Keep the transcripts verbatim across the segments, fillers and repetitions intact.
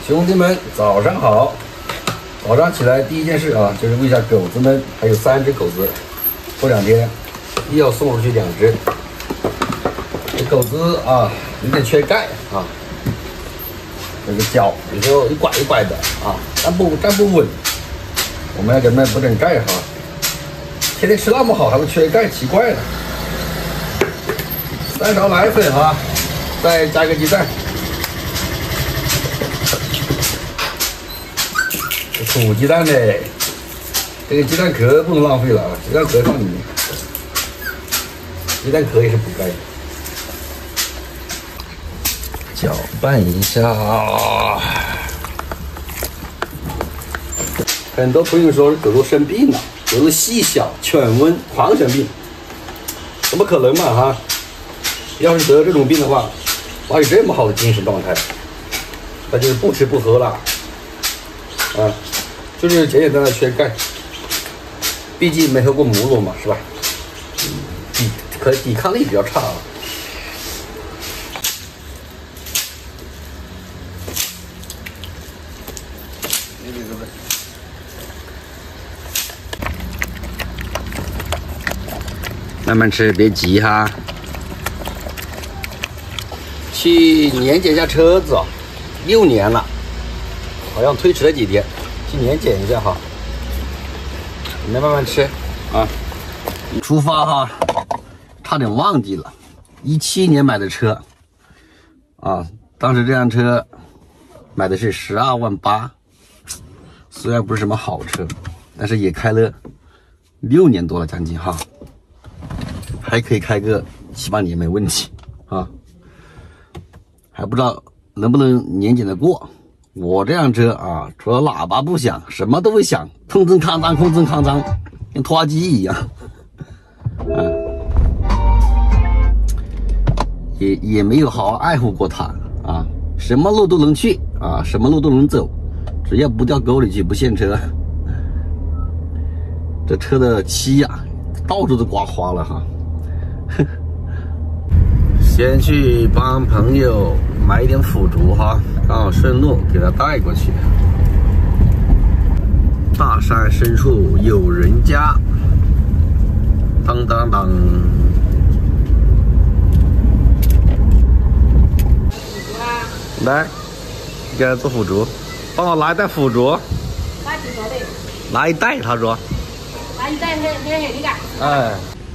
兄弟们，早上好！早上起来第一件事啊，就是喂一下狗子们，还有三只狗子，过两天又要送出去两只。这狗子啊，有点缺钙啊，这个脚有时候一拐一拐的啊，站不站不稳，我们要给它们补点钙哈。天天吃那么好，还会缺钙，奇怪了。三勺奶粉啊，再加个鸡蛋。 土鸡蛋嘞，这个鸡蛋壳不能浪费了啊！鸡蛋壳放里面，鸡蛋壳也是补钙的。搅拌一下。很多朋友说狗狗生病了，狗狗细小、犬瘟、狂犬病，怎么可能嘛哈？要是得这种病的话，哪有这么好的精神状态？那就是不吃不喝了，啊。 就是简简单单缺钙，毕竟没喝过母乳嘛，是吧？抵可抵抗力比较差啊。慢慢吃，别急哈。去年检一下车子，六年了，好像推迟了几天。 去年检一下哈，你们慢慢吃啊。出发哈，差点忘记了，一七年买的车啊，当时这辆车买的是十二万八，虽然不是什么好车，但是也开了六年多了，将近哈，还可以开个七八年没问题啊，还不知道能不能年检的过。 我这辆车啊，除了喇叭不响，什么都会响，空增康当，空增康当，跟拖拉机一样。嗯，也也没有好好爱护过它啊，什么路都能去啊，什么路都能走，只要不掉沟里去，不陷车。这车的漆呀、啊，到处都刮花了哈。先去帮朋友买一点腐竹哈。 刚好顺路给他带过去。大山深处有人家，当当当。来，给他做腐竹，帮我拿一袋腐竹。 拿几包的？ 拿一袋，他说。 拿一袋，黑黑黑的个。 哎，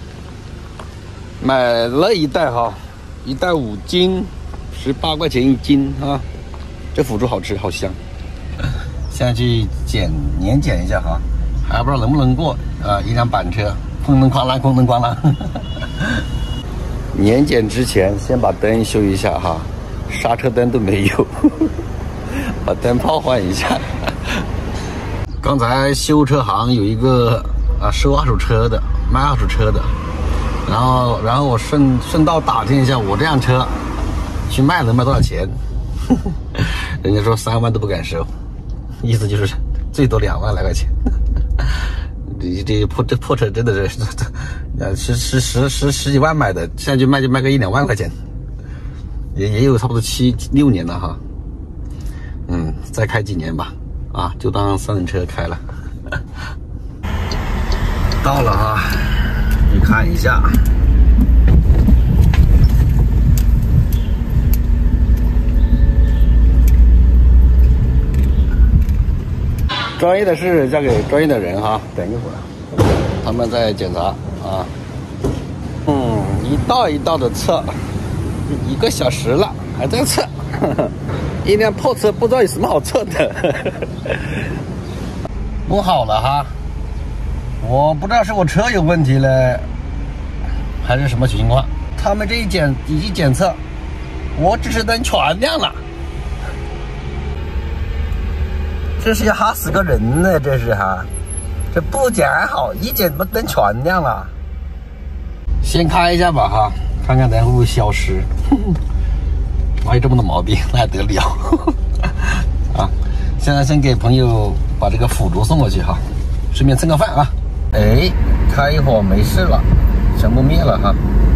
买了一袋哈，一袋五斤，十八块钱一斤啊。 这腐竹好吃，好香。现在去检年检一下哈，还不知道能不能过啊！一辆板车，哐当哐啷，哐当哐啷。年检之前先把灯修一下哈，刹车灯都没有，把灯泡换一下。刚才修车行有一个啊收二手车的，卖二手车的，然后然后我顺顺道打听一下我这辆车去卖能卖多少钱。人家说三万都不敢收，意思就是最多两万来块钱。这这破这破车真的是，呃十十十十十几万买的，现在就卖就卖个一两万块钱，也也有差不多七六年了哈。嗯，再开几年吧，啊，就当三轮车开了。到了哈，你看一下。 专业的事交给专业的人哈，等一会儿，他们在检查啊。嗯，一道一道的测，一个小时了还在测，呵呵，一辆破车不知道有什么好测的。弄好了哈，我不知道是我车有问题了，还是什么情况。他们这一检一一检测，我指示灯全亮了。 这是要吓死个人呢，这是哈，这不检还好，一检怎么灯全亮了？先开一下吧哈，看看灯会不会消失。哪有这么多毛病，那还得了？啊，现在先给朋友把这个腐竹送过去哈，顺便蹭个饭啊。哎，开一会儿没事了，全部灭了哈。